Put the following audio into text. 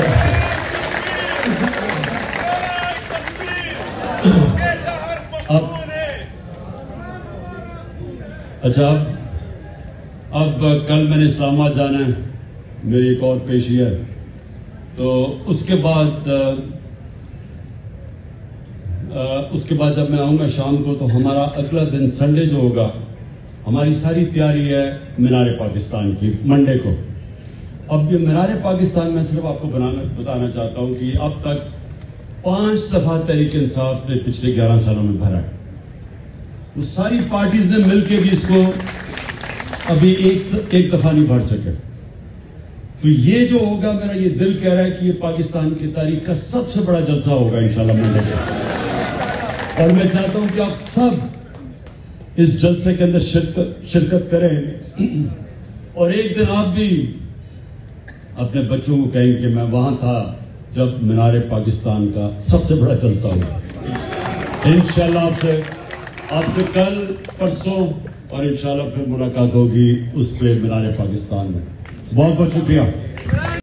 اب کل میں نے اسلام آباد جانا ہے، میری ایک اور پیشی ہے، تو اس کے بعد جب میں آؤں گا شام کو، تو ہمارا اگلا دن سنڈے جو ہوگا، ہماری ساری تیاری ہے مینار پاکستان کی منڈے کو. اب یہ مینار پاکستان میں صرف آپ کو بتانا چاہتا ہوں کہ اب تک 5 دفعہ تحریک انصاف نے پچھلے 11 سالوں میں بھرا ہے. وہ ساری پارٹیز نے مل کے بھی اس کو ابھی ایک دفعہ نہیں بھر سکے. تو یہ جو ہوگا، میرا یہ دل کہہ رہا ہے کہ یہ پاکستان کی تاریخ کا سب سے بڑا جلسہ ہوگا انشاءاللہ منڈے سے. اور میں چاہتا ہوں کہ آپ سب اس جلسے کے اندر شرکت کریں، اور ایک دن آپ بھی اپنے بچوں کو کہیں کہ میں وہاں تھا جب مینار پاکستان کا سب سے بڑا جلسہ ہوگا. انشاءاللہ آپ سے کل پرسوں اور انشاءاللہ پھر ملاقات ہوگی اس پہ مینار پاکستان میں. بہت بہت شکریہ.